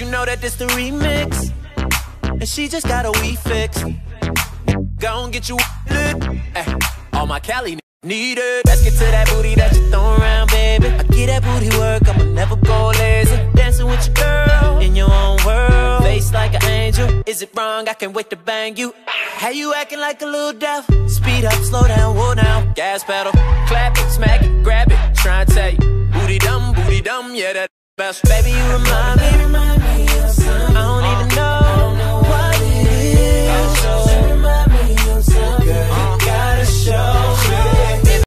know that this the remix, and she just got a wee fix. Gon' get you lit. Ay, all my Cali need it. Let's get to that booty that you throwin' around, baby. I get that booty work, I'ma never go lazy. Dancing with your girl in your own world, face like an angel. Is it wrong? I can't wait to bang you. How you acting like a little devil? Speed up, slow down, whoa down. Gas pedal, clap it, smack it, grab it. Try and tell you, booty dumb, yeah, that best. Baby, you remind me of something.